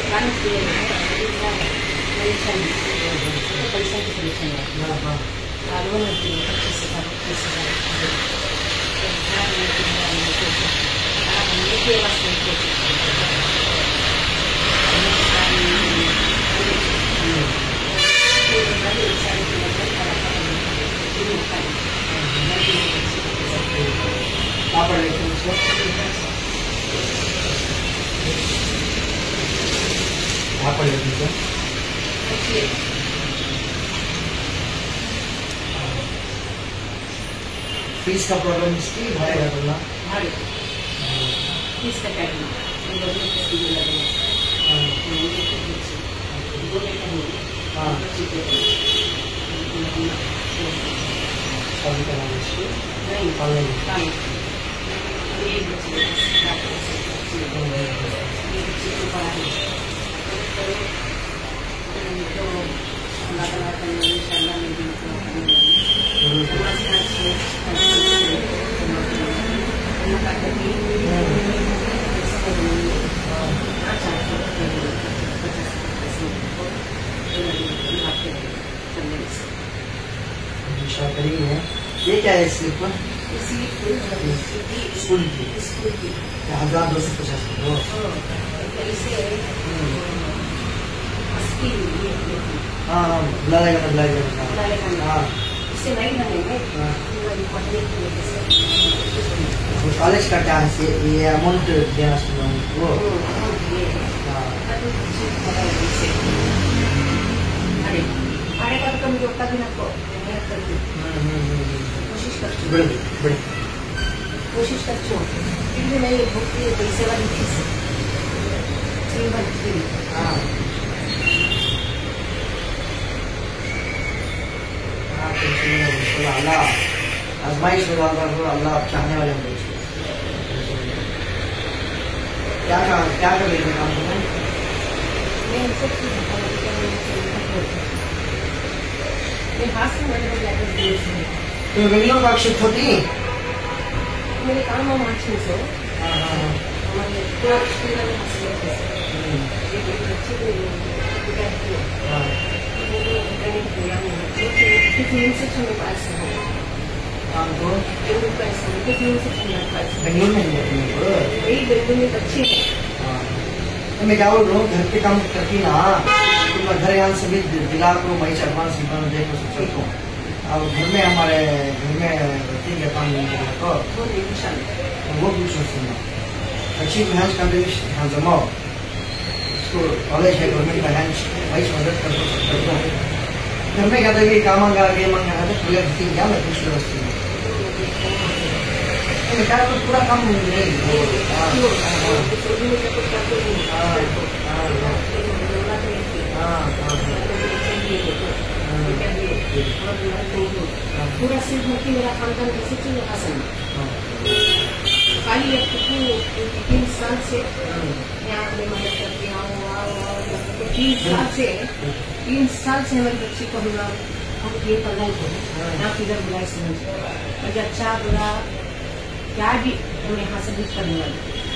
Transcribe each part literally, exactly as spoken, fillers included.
पैसा की परेशानी पच्चीस हजार पच्चीस हजार फीस का प्रॉब्लम इसकी भाड़े का बोलना भाड़े फीस का क्या करना हाँ शादी कराना इसकी नहीं पालने की एक बच्चे को पढ़ाई तो अल्लाह ताला का इंशाअल्लाह में भी करेंगे है। ये क्या है स्लिप पर स्कूल की स्कूल की हजार दो सौ पचास हाँ हाँ बुला लेगा ना बुला लेगा हाँ इससे नहीं बनेंगे कॉलेज का क्या है ये अमाउंट देना स्टूडेंट को अरे कभी कभी रोकता भी ना को कोशिश करती हूँ कोशिश करती हूँ फिर भी नहीं भुगती है पैसे वाली चीज हाँ अल्लाह आजमाइश में अल्लाह आप चाहने वाले होंगे क्या क्या कर रही थी काम में तो बेंगलोर का शिफ्ट होती मेरे काम में माची से हमारे पूरा स्कूल में हासिल है ये बच्चे को ट्रेनिंग प्रोग्राम है जो तीन से छह पास है काम को बेंगलुरु का ऐसा है तीन से छह पास बेंगलोर में यही बेंगलुरु में अच्छी है तो मैं क्या बोल रहा हूँ घर के काम करती ना तुम घर यहाँ से भी दिला करो मैं एडवांस देखो चलता हूँ अब घर में हमारे घर में रहती है काम नहीं करने को वो भी सोचना अच्छी भैंस का भी यहाँ जमाओ इसको कॉलेज है गवर्नमेंट का हैंड भाई मदद कर सकते हो घर में कहते कि काम मांगा ये मांगा है तो पूरा घटी क्या मैं कुछ व्यवस्था नहीं क्या तो पूरा काम नहीं पूरा सिर्फ मुख्य मेरा खानदान कैसे चलो हसन खाली अब तीन साल से यहाँ पे मदद करती हूँ तीन साल से तीन साल से हमारी बच्ची को हम हम ये पढ़ाई को यहाँ किधर बुलाई समझ अगर अच्छा बुरा क्या भी हम यहाँ से भी करने वाले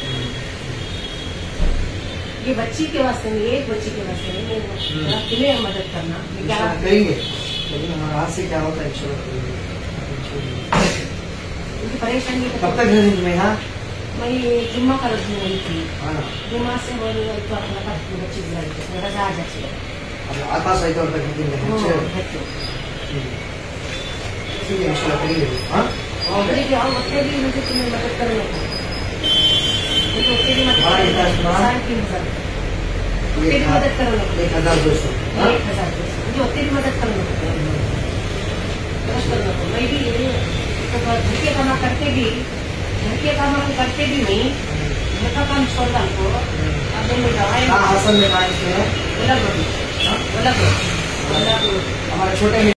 ये बच्ची के वास्ते नहीं एक बच्ची के वास्ते नहीं तुम्हें मदद करना करेंगे लेकिन हमारा हाथ से क्या होता है उनकी परेशानी कब तक है तुम्हें यहाँ मैं जुम्मा का रखने वाली थी जुम्मा से वो बच्ची बुलाई रजा आ जाती है आता सही तौर पर ठीक है इंशाल्लाह करेंगे हाँ और बच्चे भी मुझे तुम्हें मदद करने को मदद करो एक हजार दो सौ एक हजार दो सौ मुझे उतनी मदद करने को मैं भी घर के काम करते भी घर के काम करते भी नहीं घर का काम छोड़ डालो अब मैं दवाई हासन में बोला बोला बोला हमारे छोटे